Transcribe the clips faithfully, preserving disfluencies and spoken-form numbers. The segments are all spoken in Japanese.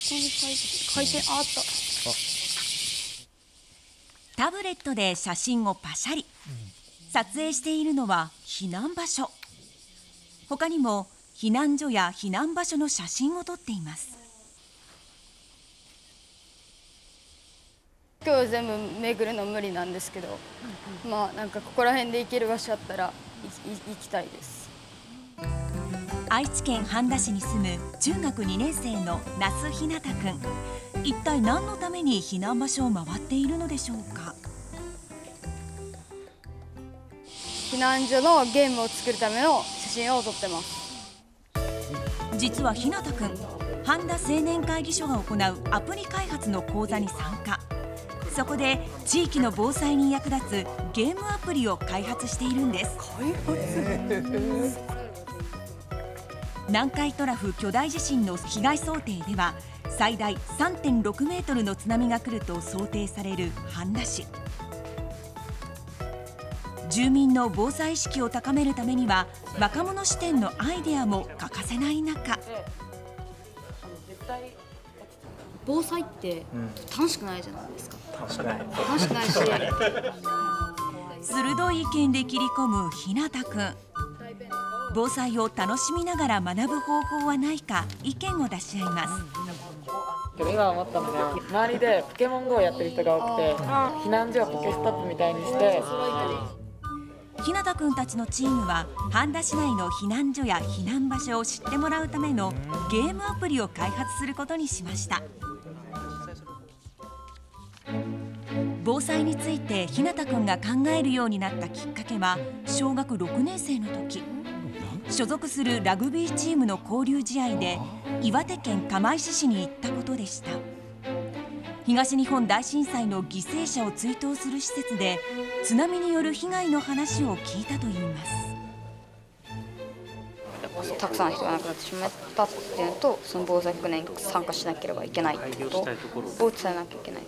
回転あった。 タブレットで写真をパシャリ。撮影しているのは避難場所。他にも避難所や避難場所の写真を撮っています。 今日全部巡るの無理なんですけど、まあなんかここら辺で行ける場所あったら行きたいです。 愛知県半田市に住む中学にねん生の那須ひなたくん。一体何のために避難場所を回っているのでしょうか。 避難所のゲームを作るための写真を撮ってます。 実はひなたくん、半田青年会議所が行うアプリ開発の講座に参加。そこで地域の防災に役立つゲームアプリを開発しているんです。 開発南海トラフ巨大地震の被害想定では最大 さんてんろくメートルの津波が来ると想定される半田市。住民の防災意識を高めるためには若者視点のアイデアも欠かせない中、 防災って楽しくないじゃないですか。 楽しくない楽しくないし鋭い意見で切り込むひなたくん。防災を楽しみながら学ぶ方法はないか意見を出し合います。 今思ったのが、周りでポケモン ゴー をやってる人が多くて、避難所をポケストップみたいにして、 ひなたくんたちのチームは半田市内の避難所や避難場所を知ってもらうためのゲームアプリを開発することにしました。防災についてひなたくんが考えるようになったきっかけは小学ろくねん生の時、所属するラグビーチームの交流試合で岩手県釜石市に行ったことでした。東日本大震災の犠牲者を追悼する施設で津波による被害の話を聞いたといいます。 たくさんの人が亡くなってしまったっていうのと、その防災訓練に参加しなければいけないっていうことを伝えなきゃいけない。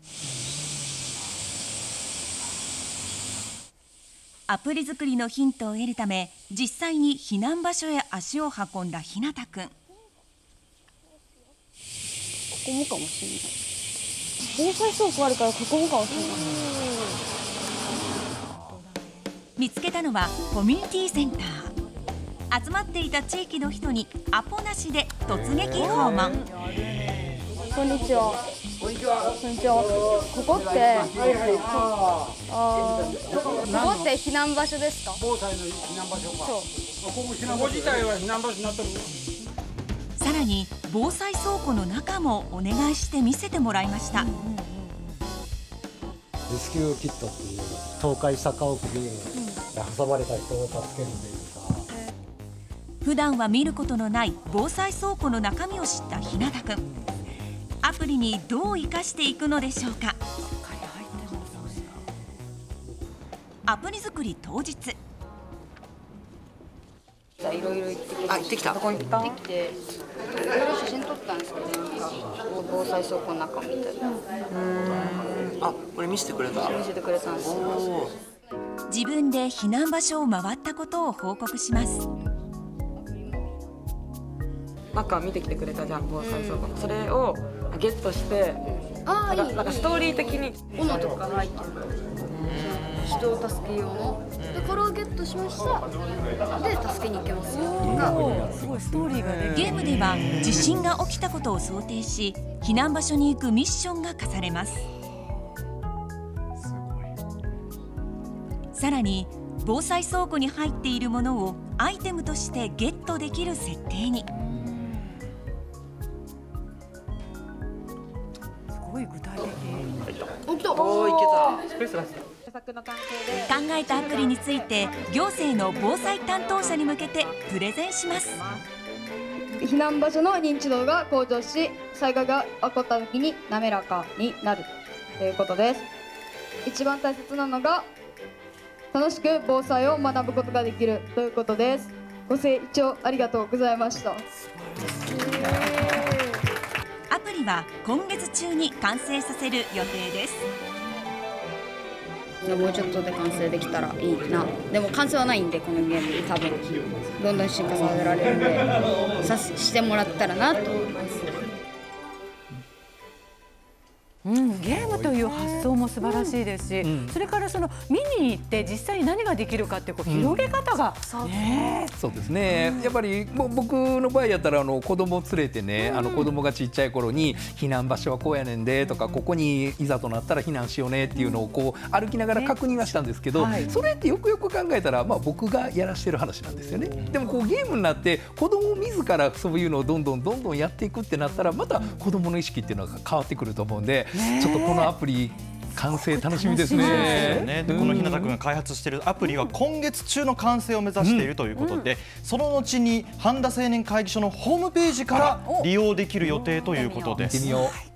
アプリ作りのヒントを得るため実際に避難場所へ足を運んだひなたくん。ここもかもしれない。防災倉庫あるからここもかもしれない。 見つけたのはコミュニティセンター。集まっていた地域の人にアポなしで突撃訪問。 こんにちは。こんにちは。こんにちは。ここって、あここって避難場所ですか？ 防災の避難場所か。 そう。 ここ避難場所自体は避難場所になってる。 さらに防災倉庫の中もお願いして見せてもらいました。 レスキューキットっていう倒壊した家屋に挟まれた人を助けるというか、 普段は見ることのない防災倉庫の中身を知ったひなたくん。アプリにどう生かしていくのでしょうか。アプリ作り当日、 いろいろ行ってきあ、行ってきた。 どこに行った？行ってきて、いろいろ写真撮ったんですけど、なんか防災倉庫の中みたいな。 あ、これ見せてくれた。 見せてくれたんですよ。 自分で避難場所を回ったことを報告します。 中見てきてくれたじゃん、防災倉庫の。それをゲットして、 ああ、いい。 なんかストーリー的に斧とか入ってる。人を助けようの。で、これをゲットしました。で、助けに行けますよ。とか。 すごいストーリーがね。 ゲームでは地震が起きたことを想定し、避難場所に行くミッションが課されます。さらに防災倉庫に入っているものをアイテムとしてゲットできる設定に。 すごい具体的。 起きた。 おー、いけた。 スペース出して。 考えたアプリについて行政の防災担当者に向けてプレゼンします。 避難場所の認知度が向上し、災害が起こった時に滑らかになるということです。一番大切なのが楽しく防災を学ぶことができるということです。ご清聴ありがとうございました。 アプリは今月中に完成させる予定です。 もうちょっとで完成できたらいいな。でも完成はないんで、このゲーム多分どんどん進化させられるんで、さしてもらったらなと思います。 うん、ゲームという発想も素晴らしいですし、うん、それからその見に行って実際に何ができるかっていうこう広げ方が、うん、ね、 そうですね、うん、やっぱりもう僕の場合やったらあの子供を連れてね、うん、あの子供がちっちゃい頃に避難場所はこうやねんでとか、ここにいざとなったら避難しようねっていうのをこう歩きながら確認はしたんですけど、ね、はい、それってよくよく考えたら、まあ、僕がやらしてる話なんですよね。でもこうゲームになって子供自らそういうのをどんどんどんどんやっていくってなったら、また子供の意識っていうのが変わってくると思うんで、ちょっとこのアプリ完成楽しみですね。 ね、でこの日向君が開発しているアプリは今月中の完成を目指しているということで、うん、その後に半田青年会議所のホームページから利用できる予定ということです。見てみよう。